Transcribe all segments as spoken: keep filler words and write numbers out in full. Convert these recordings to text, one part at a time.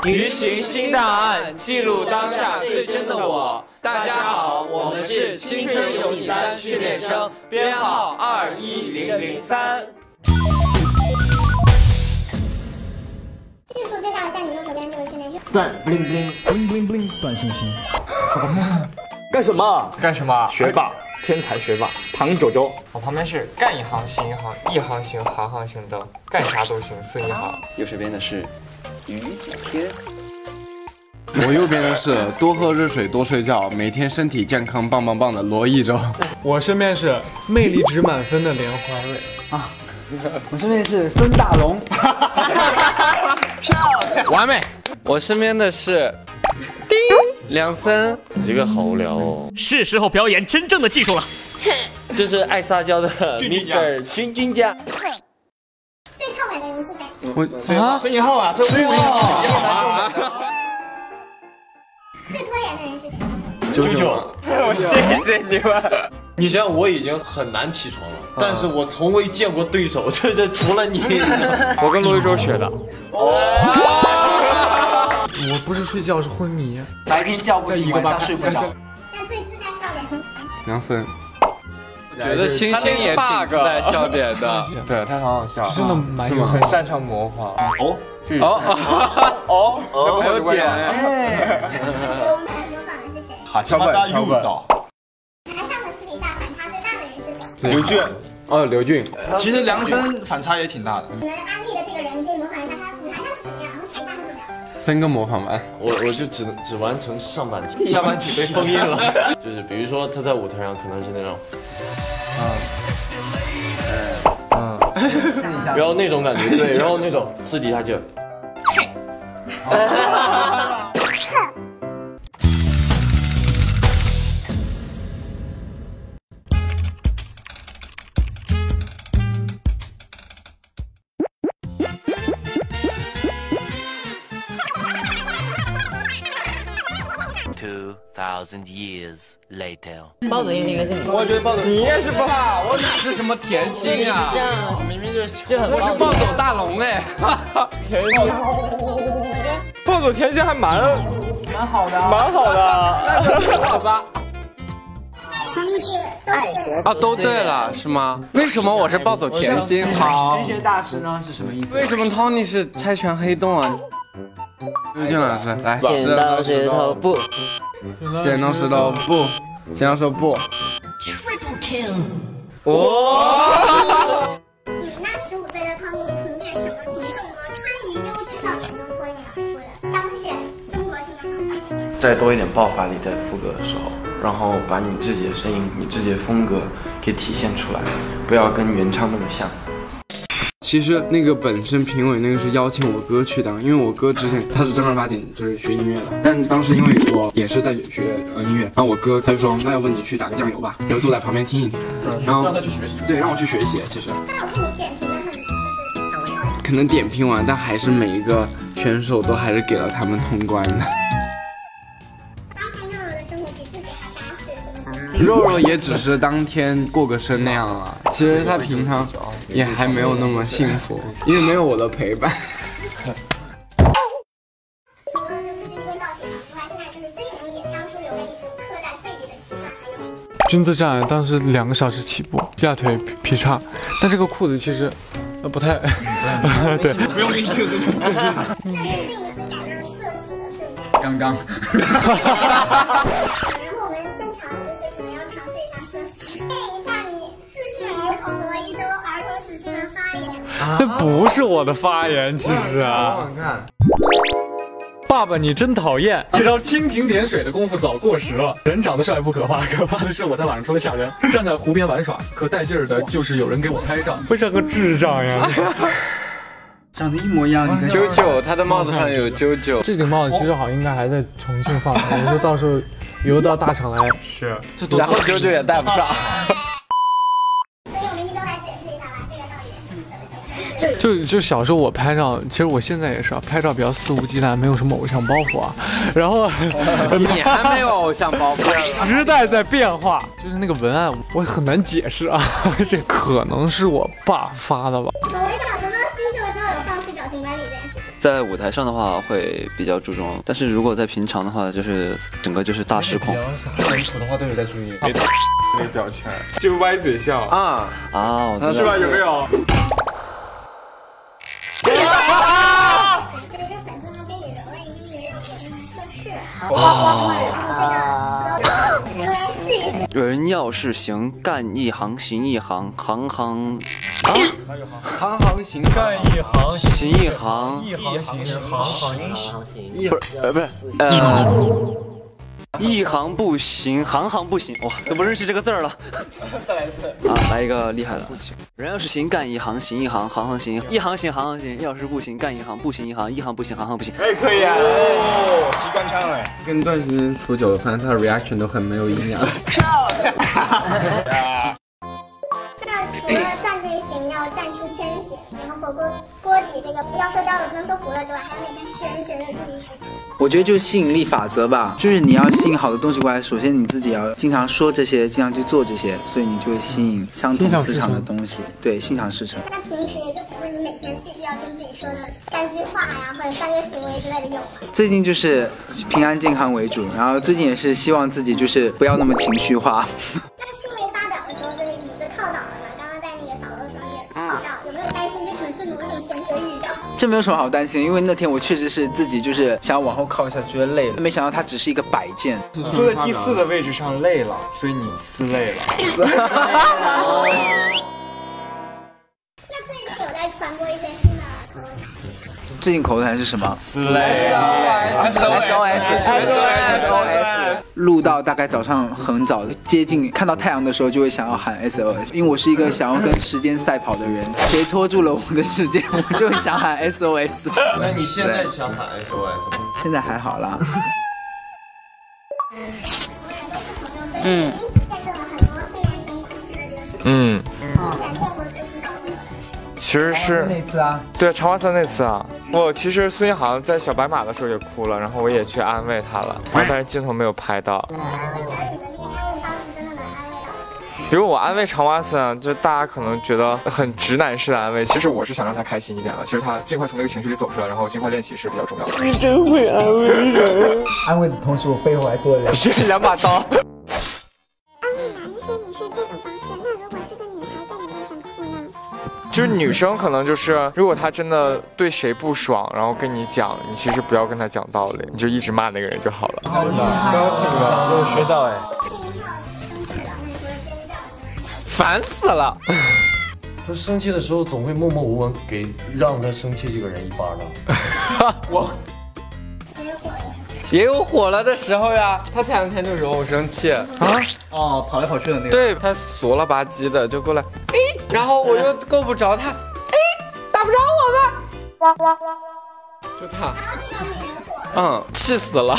鱼寻新档案，记录当下最真的我。大家好，我们是青春有你三训练生，编号二一零零三。 迅速介绍一下你右手边这位训练生。 断 bling bling bling bling bling 断星星。 干什么？ 干什么？ 学霸，天才学霸，唐九九。 我旁边是干一行行一行，一行行行行行的，干啥都行，四一行。 右手边的是于景天。 我右边的是多喝热水多睡觉，每天身体健康棒棒棒的罗一舟。 我身边是魅力值满分的莲花瑞啊，我身边是孙大龙。 漂亮，完美。我身边的是丁梁森。 你这个好无聊哦。 是时候表演真正的技术了。 这是爱撒娇的 Mister 君君家。 最臭美的人是谁？ 我啊，孙颖浩啊，这孙颖浩。 最拖延的人是谁？ 九九， 我谢谢你们。 你想想，我已经很难起床了，但是我从未见过对手，这这除了你， 我跟罗一舟学的。 我不是睡觉，是昏迷。 白天叫不醒，晚上睡不着。 那最自带笑点的？ 梁森。 觉得星星也挺自带笑点的， 对他很好笑， 真的蛮有很擅长模仿。 哦哦哦，还有点。 我们模仿的是谁？ 好，桥本桥本。 台上和私底下反差最大的人是谁？ 刘俊。哦，刘俊。 其实梁森反差也挺大的。 你们安利的这个人，你可以模仿一下他舞台上是什么样，然后台下是什么样。 三个模仿完， 我我就只只完成上半体，下半体被封印了。就是比如说他在舞台上可能是那种，嗯嗯，然后那种感觉，对，然后那种私底下就， Two thousand years later， 豹子应该是你， 我觉得豹子你应该是豹子，我哪是什么甜心啊？明明就是我是暴走大龙哎，甜心，暴走甜心还蛮蛮好的， 蛮好的， 那好吧。 生日爱学啊，都对了是吗？为什么我是暴走甜心？好， 玄学大师呢是什么意思？ 为什么 Tony 是猜拳黑洞啊？ 刘俊老师来， 剪刀石头布， 剪刀石头布，剪刀石头布。 Triple kill。 哇！ 你那十五岁的汤米凭借什么行动呢？川渝优质少年中脱颖而出的当选中国新歌手。 再多一点爆发力在副歌的时候，然后把你自己的声音、你自己的风格给体现出来，不要跟原唱那么像。 其实那个本身评委那个是邀请我哥去当，因为我哥之前他是正儿八经就是学音乐的，但当时因为我也是在学呃音乐，然后我哥他就说那要不你去打个酱油吧，就坐在旁边听一听，然后让他去学习，对，让我去学习。其实那我看你点评的很就是到位。 可能点评完，但还是每一个选手都还是给了他们通关的。 刚才肉肉的生活比自己还扎实，是不是？ 肉肉也只是当天过个生那样了，其实他平常也还没有那么幸福，因为没有我的陪伴。 除了就是军歌造型之外，现在就是军营里当初留给你这种刻在肺里的习惯，还有军姿站当时两个小时起步，亚腿劈叉，但这个裤子其实呃不太，对， 不用给你 Q 自己。 那是另一次感到社死的瞬间。 刚刚。 然后我们现场就是可能要尝试一下社死，练一下你自信儿童罗一舟儿童时期的发言。 那不是我的发言，其实啊。 看。 爸爸，你真讨厌！这招蜻蜓点水的功夫早过时了。人长得帅不可怕，可怕的是我在晚上除了吓人，站在湖边玩耍，可带劲儿的就是有人给我拍照，会像个智障呀。 长得一模一样，你跟九九，他的帽子上有九九。 这顶帽子其实好像应该还在重庆放，我说到时候邮到大厂来。 是。然后九九也带不上。 所以我们一周来解释一下吧，这个到底是怎么回事？ 就就小时候我拍照，其实我现在也是啊，拍照比较肆无忌惮，没有什么偶像包袱啊。然后你还没有偶像包袱， 时代在变化，就是那个文案我很难解释啊，这可能是我爸发的吧。 某位表哥哥新秀之后有放弃表情管理这件事情。 在舞台上的话会比较注重，但是如果在平常的话，就是整个就是大失控。 你普通话都有在注意。 没没表情，就歪嘴笑啊啊！我知道是吧？有没有？ 人要是行，干一行行一行，行行啊， 行行行， 干一行行一行， 一行行行行行， 不是呃不是呃。一行不行，行行不行，哇，都不认识这个字儿了。 再来一次啊，来一个厉害的。人要是行，干一行，行一行，行行行，一行行，行行行。要是不行，干一行，不行一行，一行不行，行行不行。 哎，可以啊！哦，机关枪哎。 跟段时间处久了，发现他的 reaction 都很没有营养。 漂亮。那除了站队形要站出圈形，然后火锅锅底这个要说到的不能说糊了之外，还有那些玄学的注意事项。 我觉得就是吸引力法则吧，就是你要吸引好的东西过来，首先你自己要经常说这些，经常去做这些，所以你就会吸引相同磁场的东西。对，心想事成。 那平时就比如说你每天必须要跟自己说的三句话呀，或者三个行为之类的有吗？ 最近就是平安健康为主，然后最近也是希望自己就是不要那么情绪化。 那书没发表的时候，就是椅子靠倒了嘛，刚刚在那个扫楼的时候也提到，有没有担心这可能是某种玄学预兆？ 这没有什么好担心，因为那天我确实是自己就是想要往后靠一下，觉得累了，没想到它只是一个摆件。 坐在第四的位置上累了，所以你撕累了。 那最近有在传播一些新的口头禅？ 最近口头禅是什么？ 撕累 ，S O S S O S。 录到大概早上很早，接近看到太阳的时候，就会想要喊 S O S， 因为我是一个想要跟时间赛跑的人，谁拖住了我的时间，我就会想喊 S O S。 那你现在想喊 S O S 吗？ 现在还好啦。 嗯。 嗯。其实是那次啊， 对长花寺那次啊，我其实孙一航在小白马的时候也哭了，然后我也去安慰他了，然后但是镜头没有拍到。比如我安慰长蛙森，就大家可能觉得很直男式的安慰，其实我是想让他开心一点的。其实他尽快从那个情绪里走出来，然后尽快练习是比较重要的。 你真会安慰人。安慰的同时，我背后还多了两两把刀。 安慰男生你是这种方式，那如果是个女孩在你面前哭呢？ 就是女生可能就是，如果她真的对谁不爽，然后跟你讲，你其实不要跟她讲道理，你就一直骂那个人就好了。 好厉害，高兴了， 有学到哎。烦死了！ 他生气的时候总会默默无闻给让他生气这个人一巴掌。 我也有火了的时候呀。他前两天就惹我生气啊， 哦，跑来跑去的那个。 对，他怂了吧唧的就过来，哎，然后我又够不着他，哎，打不着我吧？就他，嗯，气死了。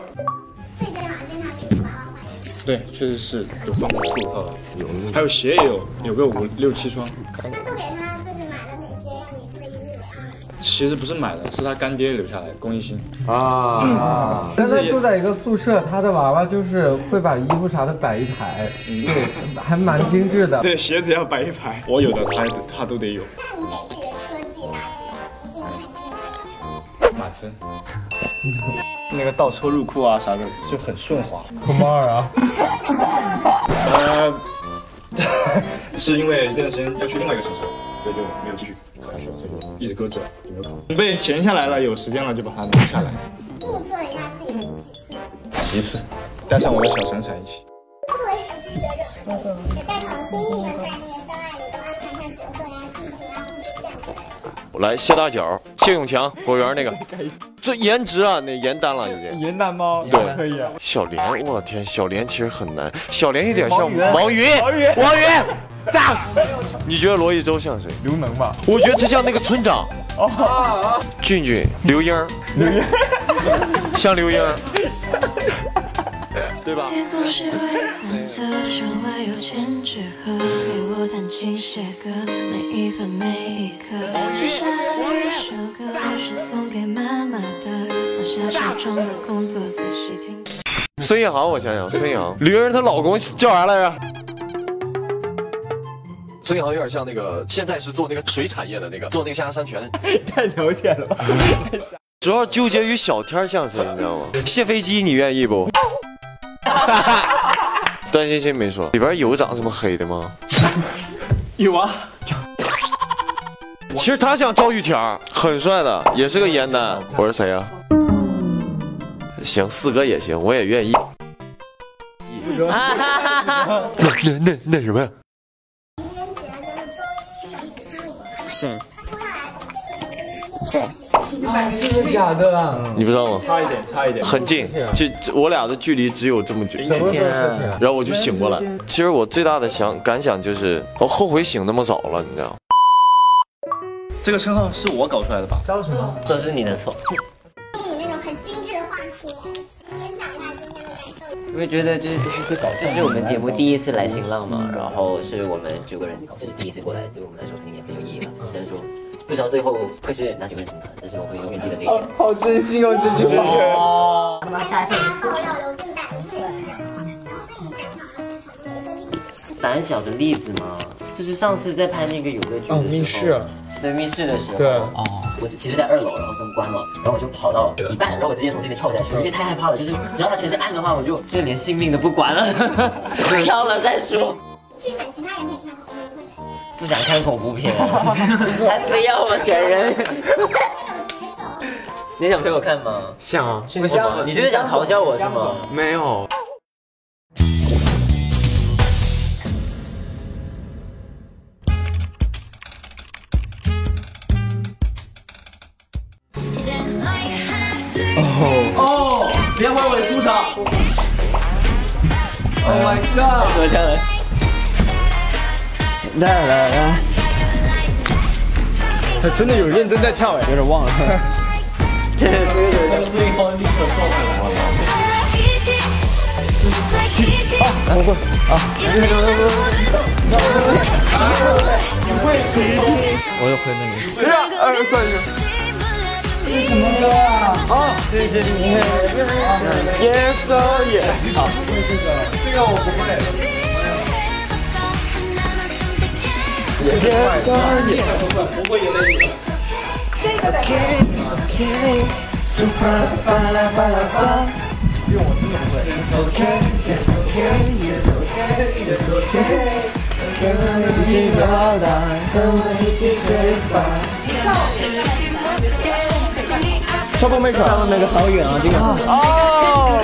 对，确实是有放过四五套了，有，还有鞋也有，有个五六七双。 那都给他就是买了哪些让你特意入的？ 其实不是买的，是他干爹留下来的，龚一新啊。 但是住在一个宿舍，他的娃娃就是会把衣服啥的摆一排，对，还蛮精致的。 对，鞋子要摆一排，我有的他他都得有。 那你给自己的车技大概满分。那个倒车入库啊啥的就很顺滑。 酷猫二啊。 呃，是因为那段时间要去另外一个城市，所以就没有继续下去，所以就一直搁置了，就没有考。被闲下来了，有时间了就把它拿下来。 物色一下自己的一次，带上我的小闪闪一起。 作为实际学者，也在场的兄弟们在那个相爱里都安排一下角色呀、剧情啊、互动这样之类的。 我来谢大脚，谢永强，果园那个，这颜值啊，那颜单了已经。 颜单吗？ 对， 可以啊。 小莲，我天，小莲其实很难，小莲有点像王云， 王云， 王云，炸！你觉得罗一舟像谁？ 刘能吧？ 我觉得他像那个村长。 哦， 俊俊，刘英， 刘英， 像刘英。对吧？ 天空是灰黄色，窗外有千纸鹤，陪我弹琴写歌，每一分每一刻。写下了一首歌，是送给妈妈的，放下手中的工作，仔细听。 孙一航，我想想，孙一航，刘英她老公叫啥来着？ 孙杨有点像那个，现在是做那个水产业的那个，做那个象牙山泉。 太了解了吧？ 主要纠结于小天像谁，你知道吗？卸飞机你愿意不？段欣欣没说，里边有长这么黑的吗？ 有啊。 其实他像赵玉田，很帅的，也是个颜男。我是谁啊？行，四哥也行，我也愿意。那那那那什么呀？ 谁？ 谁？啊，真的假的啊？ 你不知道吗？ 差一点，差一点， 很近，就我俩的距离只有这么近。然后我就醒过来。其实我最大的想感想就是，我后悔醒那么早了，你知道吗？ 这个称号是我搞出来的吧？ 叫什么？这是你的错。 你那种很精致的话题，分享一下今天的感受。 因为觉得这这是这是我们节目第一次来新浪嘛，然后是我们九个人就是第一次过来，对我们来说肯定也很有意义了。虽然说不知道最后会是哪九个人成团，但是我会永远记得这一天。 好真心哦，这句话。 哦。什么下次要留进胆胆小的例子吗？就是上次在拍那个有个剧的时候， 密室。 对密室的时候， 对哦，我其实在二楼，然后灯关了，然后我就跑到一半，然后我直接从这边跳下去，因为太害怕了，就是只要它全是暗的话，我就就连性命都不管了，跳了再说。 去选其他人可以看， 不想看恐怖片，还非要我选人。你想陪我看吗？ 想啊， 为什么？你就是想嘲笑我是吗？ 没有。 哦，连环尾出场 ！Oh my god！ 合唱了。 来来来， 他真的有认真在跳哎， 有点忘了。 对对对对， 那个最后立刻做出来了。 啊，我会啊！ 我又回了你。 一二三一。这是什么歌啊？哦，对对对 ，Yes or Yes。好，这个这个我不会。Yes or Yes。不会有那个。It's okay, it's okay， 就巴拉巴拉巴拉巴。用我真的不会。It's okay, it's okay, it's okay, it's okay。跟我一起表达，跟我一起对话。 Trouble Maker，Trouble Maker 好远啊，这个。 哦。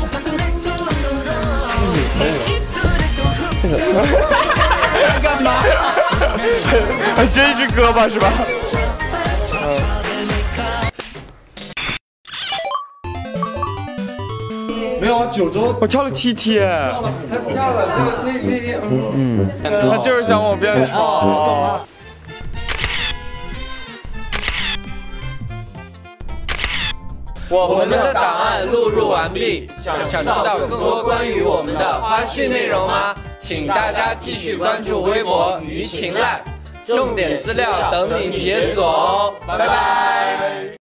这个。干嘛？ 还接一支歌吧，是吧？没有啊，九州我跳了七天。 他跳了，那那那嗯嗯，他就是想我变丑。 我们的档案录入完毕，想知道更多关于我们的花絮内容吗？请大家继续关注微博舆情 Lab， 重点资料等你解锁哦，拜拜。